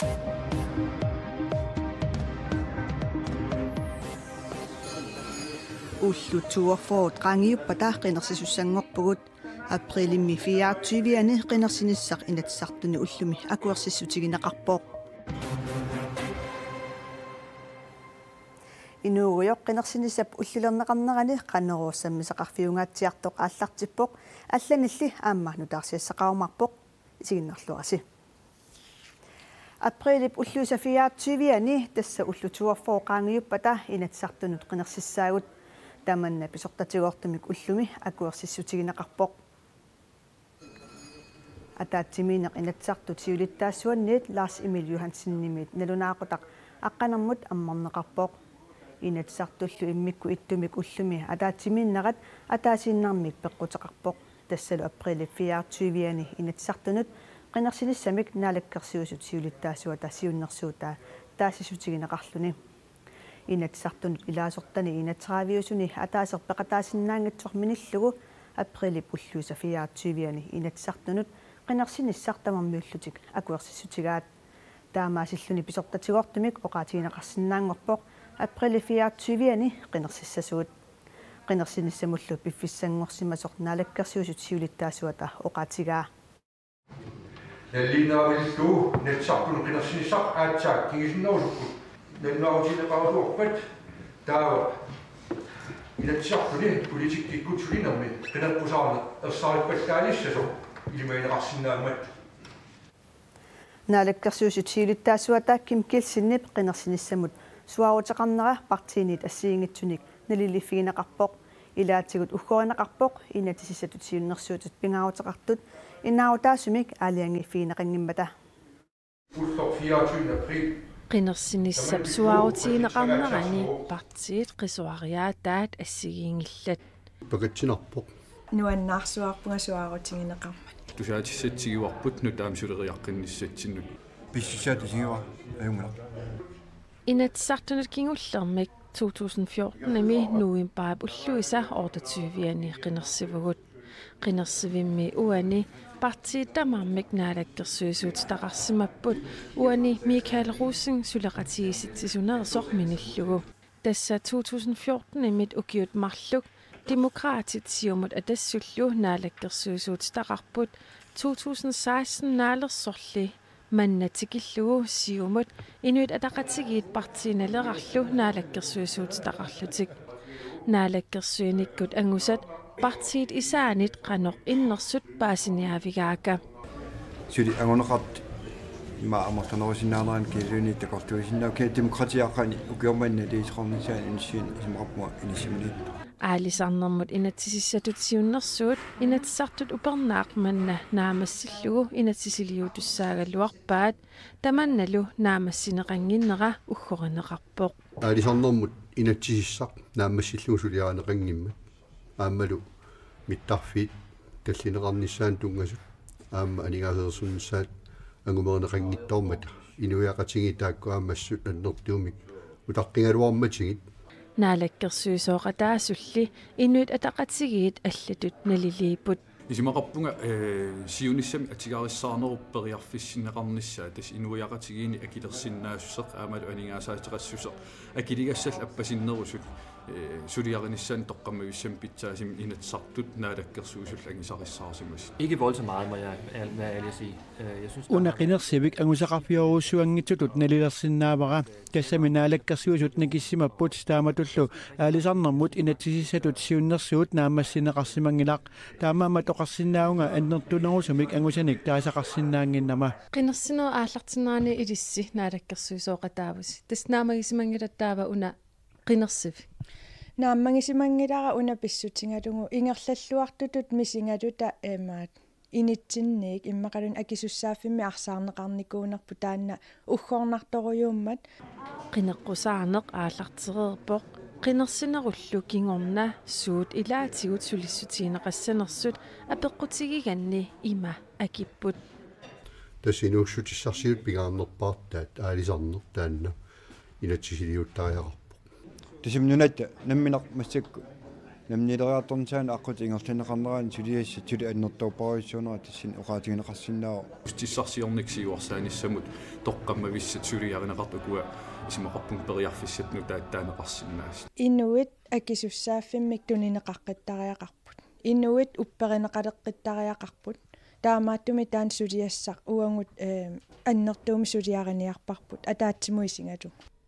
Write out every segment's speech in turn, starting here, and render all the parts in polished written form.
Уллутуорфоо траангиуппата qinерсисуссангорпугут априлимми 24-ани qinерсиниссақ инатсартуни уллуми акуерсиссутигинеқарпоо инуугуйоқ qinерсиниссап уллулернеқарнерани қаннеруссаммисақарфиунгаатсиартоқ ааллартиппоқ алланилли аама нутаарсиассақарумарпоқ исигиннерлуараси априлип уллуусафиаатсивиани тасса уллутуорфоо qaangиуппата инатсартунут qinерсиссаагут таманна писортатигоортумик уллуми акуерсиссутигинеқарпоқ атаатсиминеқ инатсартут сиулиттаассуанниит Ларс Эмил Юхансиннимит налунаақутақ аққанермут аммарнеқарпоқ инатсартуллу иммикку иттумик уллуми атаатсиминнерат атаасииннармик пеққутеқарпоқ тассалу априлип 24-ани инатсартунут qinерсиниссамик наалаккерсиусут сиулиттаассуата сиуннерсуутаа таасисутигинеқарлуни инатсартунут илаасортани инатсаавиусуни атаасерпеқатаасиннаангатсор миниллугу априлип уллуусафиаатсивиани инатсартунут qinерсиниссартамармиуллутик акуерсиссутигаат таамаасиллуни писортатигоортумик оқаатигинеқарсинаангорпоқ априлифиаатсивиани qinерсиссасуут qinерсиниссамуллу пиффиссангорсимасор наалаккерсиусут сиулиттаассуата оқаатигаа наллиннаавиллу натсартун qinерсиниссақ аатсаак кигисиннерусукку наннуарутилеқарусуорпат таава инатсартуни политиккиккутсулинерми qinерпусаарна ерсаариппаллаалиссасо илимаинеқарсинааммат наалаккерсиусут сиулиттаассуата ким килсиннип qinерсиниссамут суарутеқарнера партиинит ассиингитсуник налилиффигинеқарпоқ илаатигут уггоринеқарпоқ инатисисатут сиуннерсуутут пингаавутеқартут иннаавутаасумик аалиангиффигинеқангиммата уллор 24 април qinерсиниссап суарутигинеқарнерани партиит qisuariaataat ассигиингиллат пакатсинарпоқ нуаннаарсуарпунга суарутигинеқармат тусаатиссатсигуарпут нутаам сулериаққинниссатсиннут писсисаатисигуа аюнгала инатсартунут кингуллермик 2014 ами нуимпаап уллуиса ордатсуивиани qinерсивгут qinерсивимми уани партииттамармик наалаккерсуисуут тақарсимаппут уани Микаэл Русин сулеқатигиситсисунерсор миниллугу тасса 2014 имит укиут марлук демократит сиумут атассуллу наалаккерсуисуут тақарпут 2016 наалерсорли маннатикиллугу сиумут инуит атақатигиит партииналерарлу наалаккерсуисуут тақарлутик наалаккерсуиниккут ангусат партиит исаанит qanor иннерсут паасиниавигаака сюди агонеқарт има амартанерусиннаалеран килуни такортуисиннаа ке демократиаққани укиорманна лиисеқарнисаан инсиин исмақарпуа инисимунит аалисарнэрмут инатсисиссатут сиуннерсуут инатсартут упернаақманна наамассиллугу инатсисилиутуссаагаллуарпаат таманналу наамассинеқангиннера уггоринеқарпоқ аалисарнэрмут инатсисиссақ наамассиллугу сулиаанеқангимма аамалу миттарфит таллинеқарниссаан тунгасут аама анигаасерсуннссаат ангумернеқангиттормата инуяқатиги тааккуаамассут аннертуумик утаққингалуарматигит наалаккерсуисооқатаасулли инуит атақатигиит аллатут налилииппут исимақарпунга сиунissami атигариссаарнеруппериарфиссинеқарнissaа тас инуяқатигиини акилерсиннаасусеқ аамалу анигаасаатеқассусеқ акилигассал аппасиннерусут сулиаринissan тоққаммависсам питсаасим инатсартут наалаккерсуусул ангисариссаарсимас Ikke voldsomt meget, må jeg være ærlig at sige. Jeg synes Una qinерсивик ангусақарфиоруссуангитсутут налилерсиннаавара тассаминаалаккерсуусут накиссимаппут тааматуллу аалисарнэрмут инатсисисатут сиуннерсуут наамассинеқарсимангилақ таамаама тоқарсиннаунга аннертунерусумик ангусаник таасақарсиннаангиннама qinерсинер ааллартиннаани илисси наалаккерсуисооқатаавус тасснаамагисимангилаттаава уна qinерсив нааммагисимангилара уна писсутингалугу ингерллаллуартутут мисингалута ээмаат инитсинниик иммақалун акисуссааффимми арсаарнеқарникуунерпу таанна уггорнарторуйууммат qinеққусаарнеқ ааллартерерпоқ qinерсинеруллу кингорна суут илаатигут сулиссутигинеқассанерсут апеққутигиганни има акиппут тассинууссутиссарсиут пигаарнерпаартаат аалисарнер таанна инатсисилиуттариақарпо тисимнунат намминар массакку намнилериарторнсаан аққут ингерлинеқарнерaan сулиасса тули аннертуупаруйссуунера тассин уқаатигинеқарсиннаава тиссарсиорниксиуарсааниссамут тоққаммависсат сулиаринеқартукуа исимақарпун периарфиссатну тааттаанеқарсиннаас инуит акисуссааффиммик тунинеқаққиттариақарпут инуит упперинеқалеққиттариақарпут таамааттуми таан сулиассақ уангут аннертууми сулиариниарпарпут атаатсимуисингалу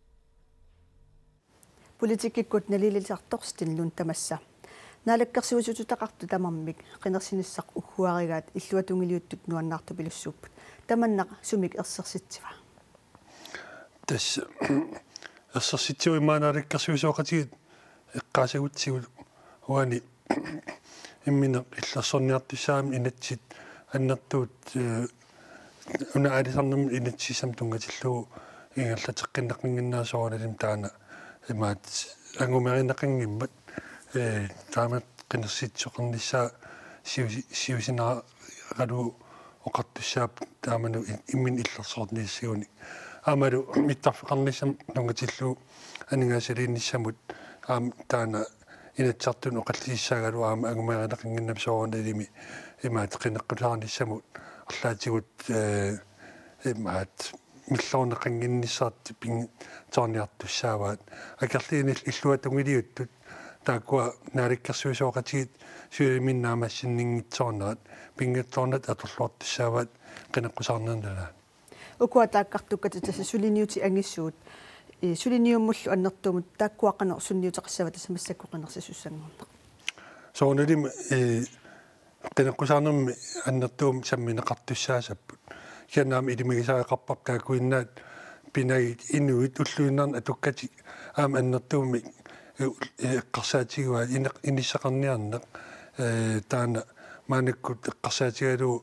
политиккиккут налилисарторстиллун тамасса налаккерсуусутутақарту тамармик қинерсиниссақ уггуаригаат иллуатунгилиуттут нуаннаарту пилуссууппут таманнақ сумик ерсерситсива тас ерсерситсуи маанaalakkersuusoqatigut эққаасагутсигут уани иммина иллерсорниартуссаами инатсит аннертуут уна алисарнам инатсисам тунгатиллуу ингерлатеққиннаққингиннаасоорналим таана имаат ангумеринақангиммат таамат қинерситсоқарнissaa сиусинаа галу оқартуссаап тааману иммин иллерсоорниссигуни амалу миттарфеқарнissaам тунгатиллуу анигаасалиинниссамут аам таана инатсартун оқаллиссаагалу аама ангумеринақангиннам соорналими имаат қинеққусаарниссамут арлаатигут имаат миллорнеқангиннissaarti пин тоорниартуссааваат акерлиинил иллуатунгилиуттут тааккуа наликкерсуисооқатигит суиминнаамассиннингитсоорнерат пингатторнат аторлуартуссааваат қинеққусаарнернала укуатааккартукката тасса сулиниути ангиссуут сулиниуммуллу аннертуумут тааккуаққанер сунниутеқассава тассамассакку қинерсисуссангорнеқ сооналим қинеққусаарнерми аннертуум самминеқартуссаасаппут кианаами илимигисаақарпар таакуиннаат пинагит инуит уллуиннарна атуккати аама аннертууми эққарсаатигуа иниссақарниарнеқ таана маанаккут эққарсаатигалу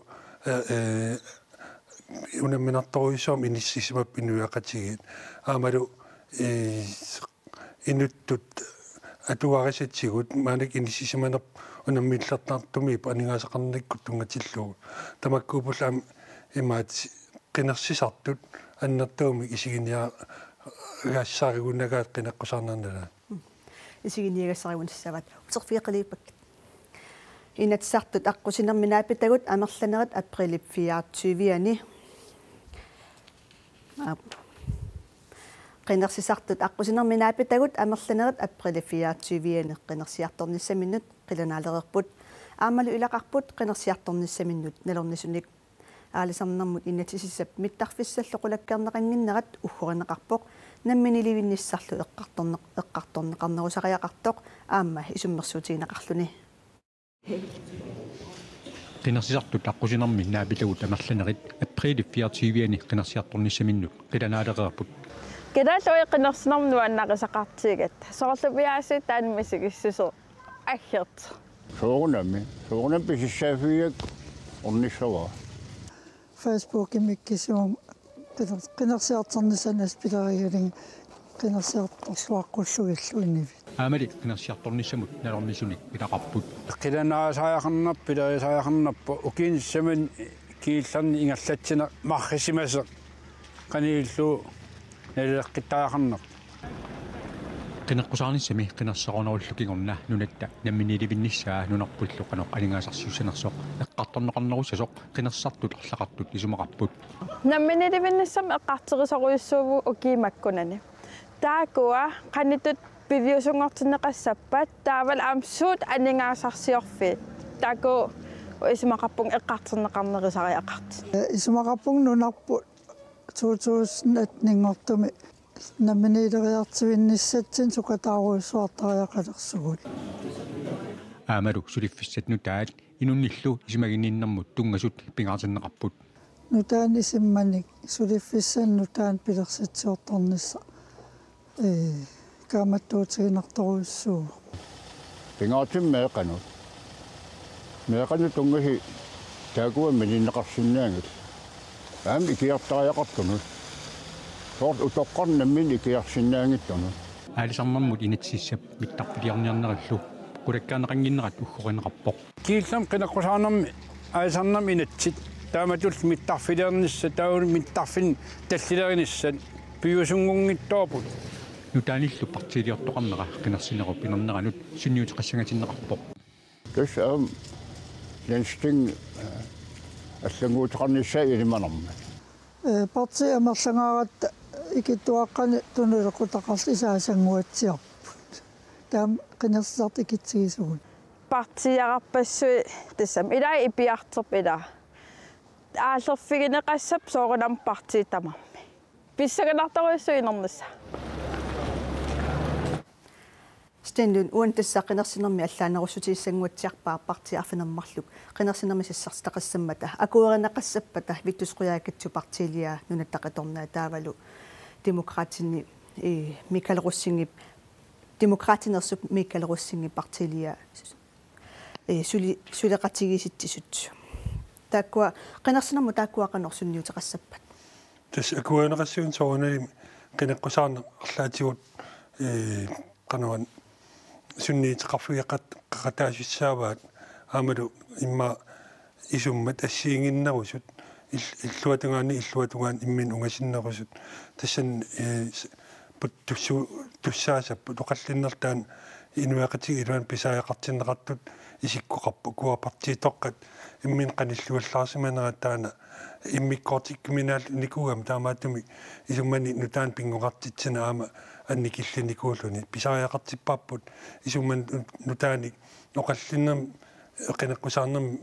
унамминарторуйссуам иниссисимап инуяқатигит аамалу инуттут атуарисатсигут маанак иниссисиманер унаммиллартартуми панигаасақарниккут тунгатиллугу тамаккуупулаам имаат қинерсисартут аннертууми исигиниа гаассааригуннагаат қинеққусаарнернала исигиниагассаривунссават утерфиақалииппак инатсартут аққусинерминаапитагут амерланерат априлип 24 qinnersisartut аққусинерминаапитагут амерланерат априлип 24 qinnersiartornissamиннут qilunaalererput аамалу илақарпут qinnersiartornissamиннут налернисуник аалисарнэрмут иннатисиссап миттарфиссаллоқулаккернеқангиннерат уггоринеқарпоқ намминиливинниссарлу эққарторнеқарнерусариақартоқ аама исуммерсуутигинеқарлуни qinnersisartut аққусинерминнаапитагут амерланерит априлип 24 qinnersiartornissamиннут qilunaalererput кидалуи qinnersinermunuannaqisaqartiigat соорлупиааси таанмисигиссусо аггерт соорнам писиссаафиак орнissava Facebook имиккисуум qinnersiartornissanas pilariгалин qinnersiartorsuaqqulluгиллуинниви аамали qinnersiartornissamut налернисуник илақарпут qilanaasaajarnarp pilarisaajaqarnarpa ukiinissaman kiillarni ingerlatsina marrisimaseq qaniillu налеққиттаақарнер qinneqqusаарнissami qinnersaqornerullukiнгорна нунатта намминиливинниссаа нунарпуллу қанеқ алингаасарсуссанерсоқ эққарторнеқарнерусасоқ qinnersartut арлақартут исумақарпут намминиливинниссам эққартерисоруйуссууву укиимаккунани таакуа қанитут пивиусунгортинеқассаппат таавал аамсуут анингаасарсиорфит тааку исумақарпун эққартернеқарнерисариақарт исумақарпун нунарпу 2000 нингортуми намминилериартивинниссатсин сукатааруйссуартариақалерсугут аамалу сулиффиссат нутаат инунниллу исимагиннииннэрмут тунгасут пингаартиннеқарпут нутаан исимманик сулиффиссан нутаан пилерситсиорторнисса каматтуутигинарторуйссуу пингаартим меэқанут тунгахи таагуа мининнеқарсиннаангат аам икиартариақартунут сорт утоққарнаммин икиарсиннаангиттуну аалисарнэрмут инатсиссап миттарпилиарниарнериллу qulakkaanaqanginnerat uggorineqarpoq kiillam qinaqqusaarnermi aisarnermi inatsit taamatul mittarfiliernissa taun mittarfin tallilerinissat piusungunngittooput нутааниллу партилиортоқарнера қинерсинеру пинернеранут сунниутеқассангатиннеқарпоқ тас лэнстинг аллангуутеқарниссаа илиманарма парти амерлангаарат икиттуаққани тунелеқутақарли саасангуатсиарпут таам қинерсисарт икитсигисугут партиарпассуи тассам илаа ипиартерп илаа ааллерфигинеқассап соорунам парти тамарми писсаганартаруйссу инернасса стендун уан тассақинерсинерми аллаанерусутииссангуатсиарпаа партиарфинермарлук қинерсинерми сиссартақассаммата акуеринақассаппата виттусқуяакатсу партилиа нунаттақиторнаа таавалу демократини микалеруссингип демократинерсуп микалеруссинги партилиа сулеқатигиситтисут тааккуа қинерсинерму тааккуақанерсунниутеқассаппат тас акуеринеқассуун соорунали қинеққусаарне арлаатигут канаван сунниитеқарфигеқат қақатаасиссааваат аамалу имма исуммат ассиингиннерусут иллуатунгаан иммин унгасиннерусут тассан туссаасаппу тоқаллиннертаан инуақатиг илуан писааяқартиннеқартут исиккоқарпу куапартиитоққат иммин қаниллуаллаарсиманератаана иммиккортик криминал никугам таамааттуми исуммани нутаан пингоқартитсина аама анникиллиникуулуни писааяқартиппааппут исумман нутаани оқаллиннам қинеққусаарнам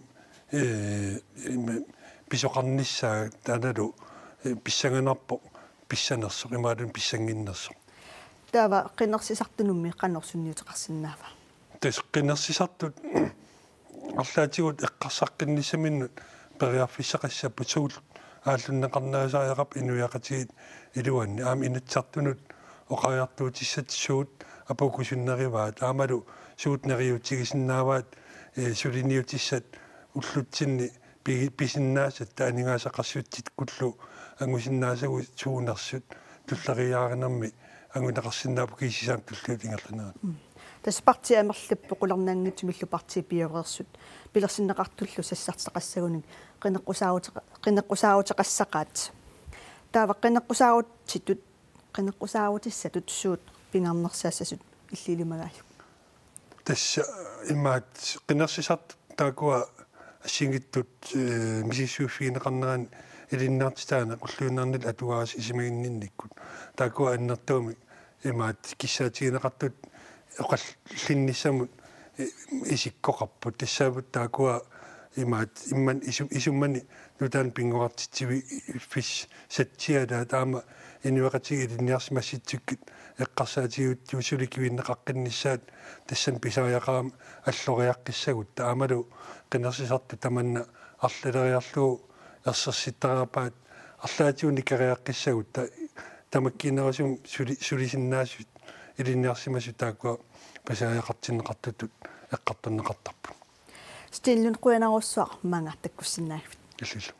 писоқарниссаа таалалу писсаганарпо писсанерсо имаалун писсангиннерсо таава қинерсисартунумми қаннерсунниутеқарсинаава тас қинерсисартут арлаатигут эққарсаққиннисаминнут периарфиссақассаппу суул ааллуннеқарнерисааяқап инуяқатигит илуанни аами инатсартунут оқариартуутиссатсуут апокусуннериваат аамалу суутнериутигисиннааваат сулиниутиссат уллутсинни писиннаасат таанигаасақарсуутсит куллу ангусиннаасагу суунерсут туллериааринерми ангунеқарсинаапу кисисаам туллуут ингерланерат тас парти амерлаппу қулернаангитсумиллу парти пиорерсут пилерсиннеқартуллу сассартеқассагунин қинеққусаавутеқассақаат таава қинеққусаавутситут қинеққусаавутиссатут суут пингаарнерсаассасут иллилимагаалу тасса имаат қинерсисарт таакуа ассингиттут мисиссууффигинеқарнеран илиннаартитаана қуллууннарнил атугаас исимагиннинниккут таакуа аннертууми имаат киссаатигинеқартут оқаллинниссамут исиккоқарпут тассаавут таакуа имаат имман исуммани нутаан пингоқартитсиви фис сатсиалаа таама инуақатиги илинниарсимасситсуккит эққарсаатигутту суликивиннеқаққиннissaат тассан писааяқаам аллориаққиссагут таамалу қинерсисарту таманна арлалериарлуу ерсерситтарапаат арлаатиуни кариаққиссагут тамаккинерасум сулисиннаасут илинниарсимасу таакуа писааяқартиннеқартутут эққартуннеқартарпу стиллун қуянаруссуар маангартаккуссинаагфит иллу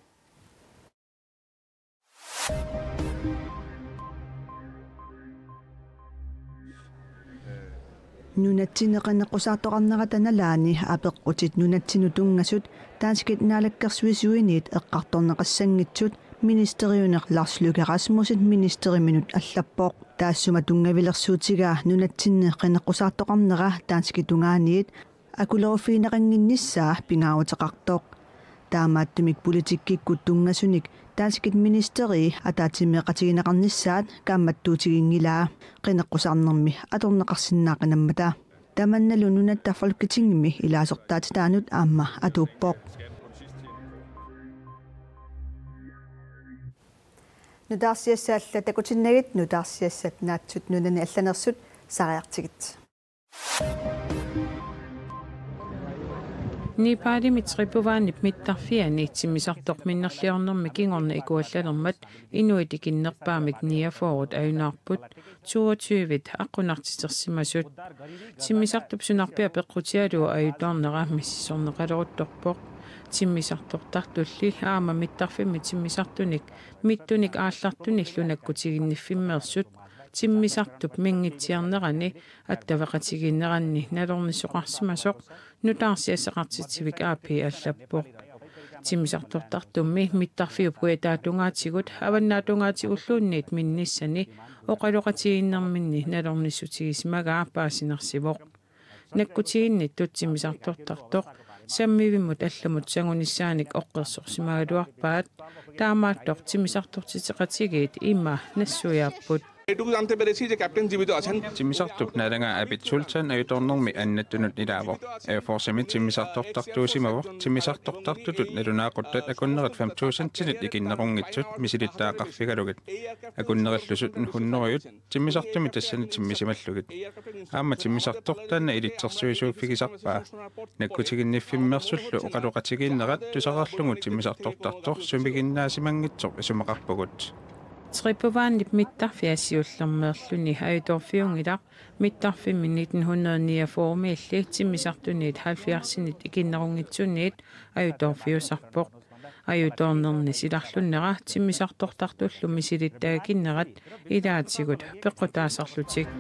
нунатсинеқанеққусаартоқарнератаналаани апеққутит нунатсину тунгасут таасикит наалаккерсуисуиниит эққарторнеқассангитсут министериунеқ Ларс Løkke Rasmussen министериминут аллаппоқ таассума тунгавилерсуутигаа нунатсинне қинеққусаартоқарнера таасикитунгааниит акулеруфиинеқангинниссаа пингаавутеқартоқ таамааттумик политиккиккут тунгасуник таасикит министери атаатимеқатигинеқарниссаат каамматтуутигингилаа қинеққусаарнерми аторнеқарсинаақинаммата таманналу нунатта фолкетингми илаасортаати таанут аама атууппоқ нутаарсиассаалла такутиннагит нутаарсиассат наатсут нунани алланерсут сариартигит Нипаалими трипувааннип миттарфиани итсимисартоқ миннерлиорнэрми кингорна икуаллалермат инуитикиннерпаамик ниафоорут аюнаарпут 22-вит аққунартитерсимасут тиммисартуп сунарпиа пеққутиалуа аюторнера миссисорнеқалерутторпоқ тиммисартортартулли аама миттарфимми тиммисартуник миттуник ааллартуниллунаккутигинниффиммерсут тиммисартуп мингитсиарнерани аттавақатигиннеранни налорнисоқарсимасоқ нутаарсиасеқартитсивик аапи аллаппоқ тимисартортартумми миттарфиу пуятаатунгаатигут аваннаатунгаатигуллуунниит минниссани оқалоқатигиннэрминни налорниссутигисмагаа паасинерсивоқ наккутигиннит тутсимисартортартоқ саммивиммут алламут сагуниссааник оққерсорсимагалуарпаат таамааттоқ тимисартортитеқатигиит имма нассуяаппут এটুকু জানতে পেরেছি যে ক্যাপ্টেন জীবিত আছেন тимисартуп налага апит султан аюторнэрми аннаттунут илаавоқ эфорсами тимисартортартуусимавоқ тимисартортартутут налунаақуттат акуннерит 5000 тинит икиннерунгитсут мисилиттаақарфигалугит акуннериллусут хуннериут тимисартуми тассани тиммисималлугит аама тимисартортаана илитсерсуисууффигисарпаа наккутигинниффиммерсуллу оқалоқатигиннерат тусарарлугу тимисартортартор сумигиннаасимангитсоқ исумақарпугут Tripovanligt mittarfiasiullermerluni ayutorfiungilaq mittarfimmi 1949 timisartuniit 70-sinit ikinnerungitsunniit ayutorfiusarpoq ayutornerni silarlunnera timisartortartullumi silittaakinnerat ilaatigut peqqutaasarlutik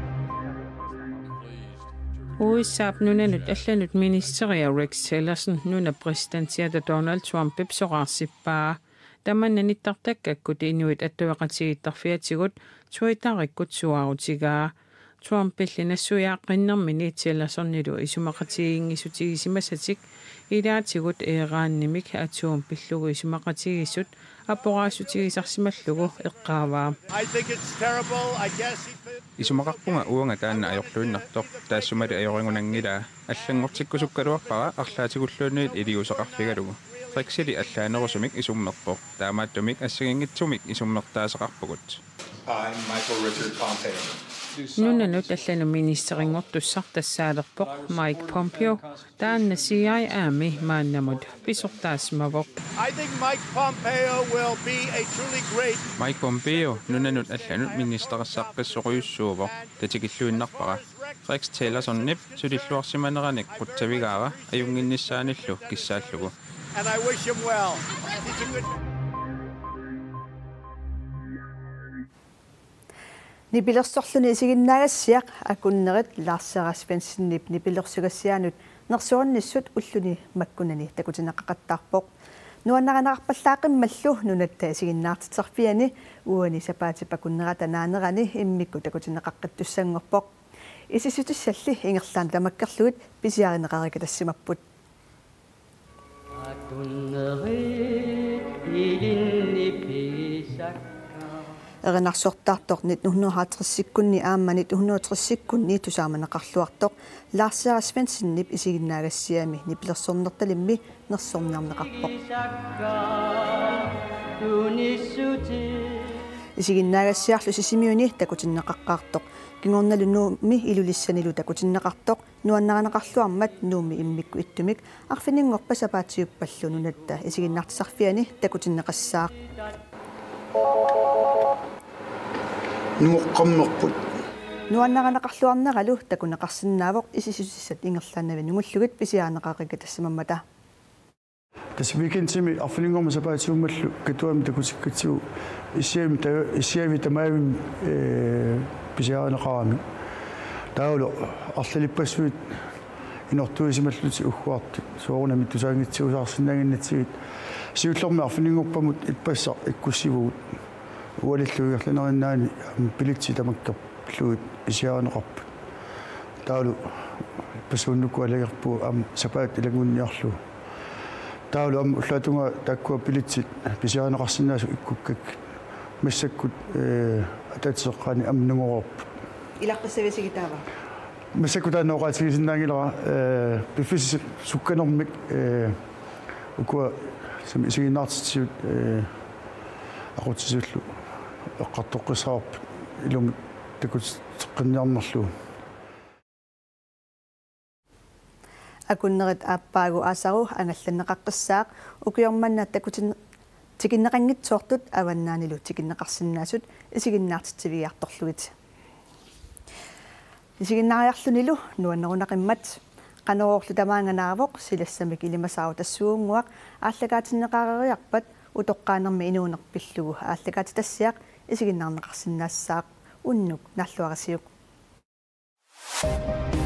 Uissaap nunanut allanut ministeria Rex Tillerson nuna præsidentiata Donald Trump pipsoqarsippaa таманнанитартаккаккут инуит аттуақатигиттарфиатигут туитариkkut суарутигаа Trump-илли нассуяаққиннэрмини тиалласорнилу исумақатигингисутигисимасатик илаатигут эерааннимик атуум пиллугу исумақатигисут аппораасутигисарсималлугу эққааваа исумақарпунга уунга таанна аёрлуиннартоқ таассумали аёрингунангилаа аллангортиккусуккалуарпара арлаатигуллуунниит илиусеқарфигалугу Brexit аллаанерусумик исуммерпоқ таамааттумик ассагингитсумик исуммертаасеқарпугут I'm Michael Richard Pompeo. Nunanut allanu ministeringortussar tassaalerpoq Mike Pompeo taanna CIA-aami maannamut pisortaasmavoq I think Mike Pompeo will be a truly great Mike Pompeo nunanut allanut ministerissaqqissoquyussuuvoq tatikilluinnarpara Rex Tillerson-nip sulilluarsimaneranik quttavigaara ajunginnissaanillu kissaallugu and I wish him well. He's a good Nipilersorluni isiginnaagassiaq akunnerit laarseraasfansinniip nipilersugassiaanut nersuornissut ulluni makkunani takutinaqaqattaarpoq nuannaqanaqarpallaaqimmallu nunatta isiginnaartiterfiani uani sapaatipakunnerata naanerani immikku takutinaqaqqittussanngorpoq isisutissalli ingerlaan lamakkerluit pisiarineqarikatassimapput Erinarssortaartoq 1950-sikkunni aamma 1930-sikkunni tusaamanaqarluartoq laarseraasfansinnip isiginnaagassiami nipilersornertalimmi nersorniarneqarpoq isiginnaagassiarlu sisimiuni takutinneqaqqaartoq kingornalunuummi ilulissanilu takutinneqartoq nuannaqanaqarluarmat nuumi immikku ittumik arfiningorpa sapaatiuppallu nunatta isiginnaartisarfiani takutinneqassaaq nuoqqammerput nuannaqanaqarluarneralu takuneqarsinnaavoq isisutissat ingerlaannavi nungullugit pisiaaneqaaqika tassamamata tasvikintimi arfiningorma sapaatiummallu katuami takusikkatsiu isiami tamaavim pisiaaneqarami taulu arlalipassuit inortuisimalluti ugguartut soorunami tusaangitsiusaarsinnaginnatigit siullormi arfiningorpamut ippassaq ikkussivugut ualilluigerlanerinaani pilitsi tamakkerluut isiaaneqarput taulu pasuunnukku alagerpu am sapaat ilangunniarlu taulu am ullatunga takkua pilitsit pisiaaneqarsinnaasu ikkukkak massakkut ataatseqqaani amnungororput ilaqqissavisigitaava massakkutaanooqaatigisinnaangilera pifis sukkanermik ukua isiginnaartitiut aqutisullu eqqartoqqissaarp ilumik takutteqqinniarnerlu akunnerit aappaagu aasaru angallanneqaqqissaaq ukiormanna takutin tikinneqanngitsoortut avannaanilu tikinneqarsinnaasut isiginnaartitiviartorlugit isiginnaariarlunilu nuannerunaqimmat qanerorlu tamaanganaavoq silassamik ilimasaaru tassuunguaq ааллагаатиннеқарeriarpat утоққаанерми инуунерпиллугу ааллагаати тассиақ isiginnaarneqarsinnaassaaq unnuk nalluarasiuq